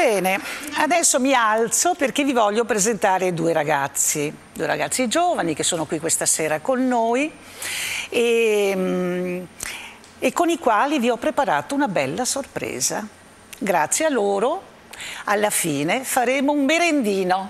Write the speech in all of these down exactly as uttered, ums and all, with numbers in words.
Bene, adesso mi alzo perché vi voglio presentare due ragazzi, due ragazzi giovani che sono qui questa sera con noi e, e con i quali vi ho preparato una bella sorpresa. Grazie a loro, alla fine faremo un merendino.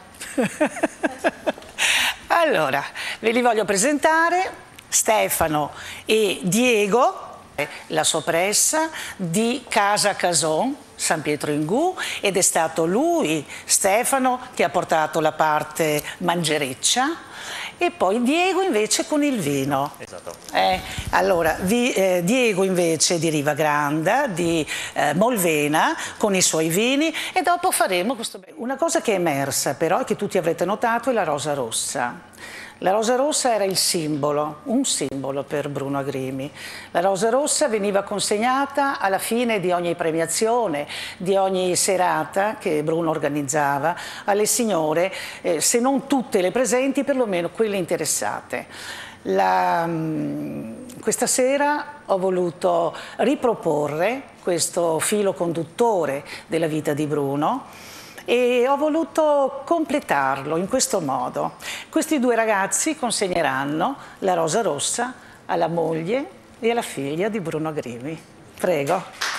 Allora, ve li voglio presentare, Stefano e Diego, la soppressa di Casa Cason, San Pietro in Gu, ed è stato lui, Stefano, che ha portato la parte mangereccia, e poi Diego invece con il vino. Esatto. Eh, allora, vi, eh, Diego invece di Riva Granda, di eh, Molvena, con i suoi vini, e dopo faremo questo... Una cosa che è emersa però, e che tutti avrete notato, è la rosa rossa. La rosa rossa era il simbolo, un simbolo per Bruno Agrimi. La rosa rossa veniva consegnata alla fine di ogni premiazione, di ogni serata che Bruno organizzava, alle signore, eh, se non tutte le presenti, perlomeno quelle interessate. La, questa sera ho voluto riproporre questo filo conduttore della vita di Bruno e ho voluto completarlo in questo modo. Questi due ragazzi consegneranno la rosa rossa alla moglie e alla figlia di Bruno Agrimi. Prego.